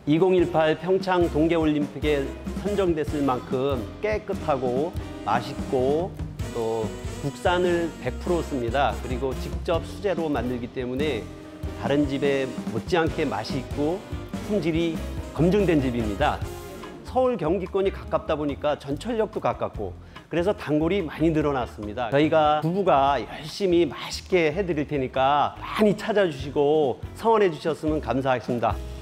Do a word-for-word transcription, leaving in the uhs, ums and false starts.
이천십팔 평창 동계올림픽에 선정됐을 만큼 깨끗하고 맛있고 또 국산을 백 퍼센트 씁니다. 그리고 직접 수제로 만들기 때문에 다른 집에 못지않게 맛이 있고 품질이 검증된 집입니다. 서울 경기권이 가깝다 보니까 전철역도 가깝고 그래서 단골이 많이 늘어났습니다. 저희가 부부가 열심히 맛있게 해드릴 테니까 많이 찾아주시고 성원해 주셨으면 감사하겠습니다.